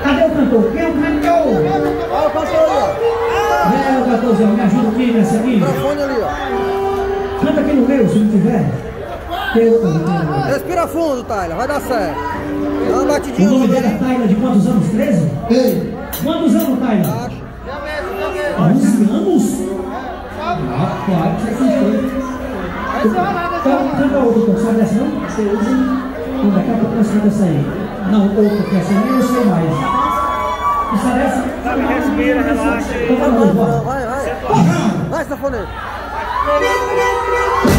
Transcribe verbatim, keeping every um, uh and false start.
Cadê o cantor? Quem é o cantor? Olha o cantor ali, ó. Vem, o cantorzão, me ajuda aqui nessa aqui. Microfone ali, ó. Canta aqui no meu, se não tiver. Eu, respira fundo, Thayla, vai dar certo. Dá uma batidinha. O nome dela é Thayla, de quantos anos? treze? Ei. Quantos anos, Thayla? onze anos? Rapaz, você é canta outra, sabe dessa não? Você usa. Não, daqui a pouco nós canta essa aí. Não, outra, que essa nem eu sei mais. Isso é essa? Sabe, respira, relaxa. Então vai, vai, vai. Vai, vai. Vai, safoneiro.